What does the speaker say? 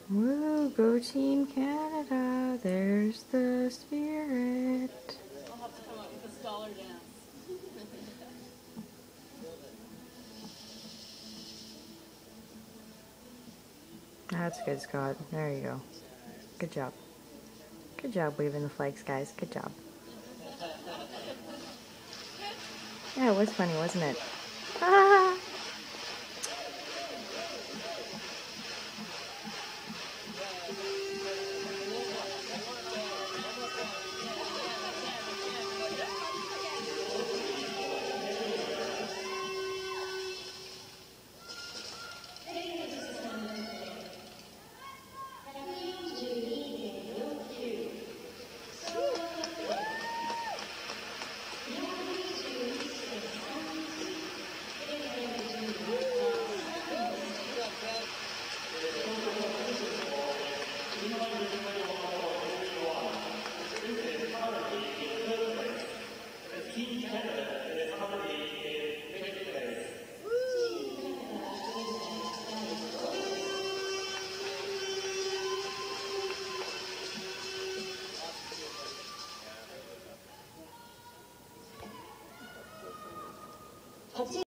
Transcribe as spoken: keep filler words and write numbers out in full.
Woo, go Team Canada. There's the spirit. I'll have to come up with a scholar dance. That's good, Scott. There you go. Good job. Good job waving the flags, guys. Good job. Yeah, it was funny, wasn't it? Ah!